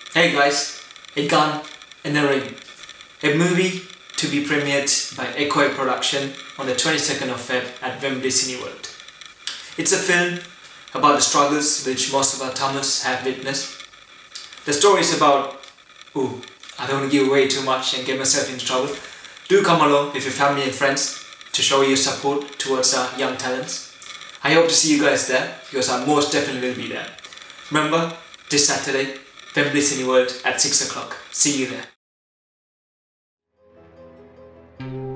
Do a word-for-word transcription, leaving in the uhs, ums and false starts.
Hey guys, a gun and a ring. A movie to be premiered by Echo eight Productions on the twenty-second of February at Wembley Cineworld. It's a film about the struggles which most of our Tamils have witnessed. The story is about... Ooh, I don't want to give away too much and get myself into trouble. Do come along with your family and friends to show your support towards our young talents. I hope to see you guys there because I most definitely will be there. Remember, this Saturday, Wembley Cineworld at six o'clock. See you there.